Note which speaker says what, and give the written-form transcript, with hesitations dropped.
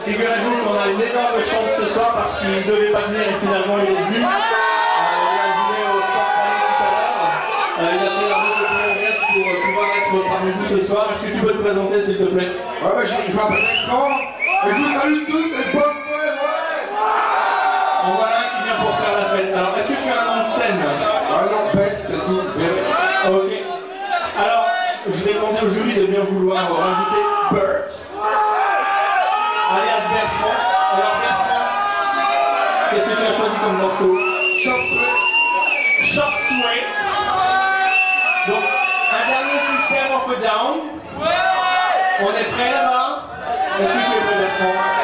Speaker 1: Figurez-vous qu'on a une énorme chance ce soir parce qu'il ne devait pas venir et finalement il est venu. Il a joué au Sport Paris tout à l'heure. Il a fait un peu de progrès pour pouvoir être parmi vous ce soir. Est-ce que tu peux te présenter s'il te plaît?
Speaker 2: Ouais, bah, je m'appelle Bertrand. Et je vous salue tous, les bonnes fêtes, ouais.
Speaker 1: On voit un qui vient pour faire la fête. Alors, est-ce que tu as un nom de scène?
Speaker 2: Ouais, non, bête, c'est tout.
Speaker 1: Ok. Alors, je vais demander au jury de bien vouloir rajouter Bert, alias Bertrand. Alors, Bertrand, qu'est-ce que tu as choisi comme morceau?
Speaker 2: Chop Suey.
Speaker 1: Chop Suey. Donc, un dernier système of a down. On est prêt là-bas? Est-ce que tu es prêt, Bertrand?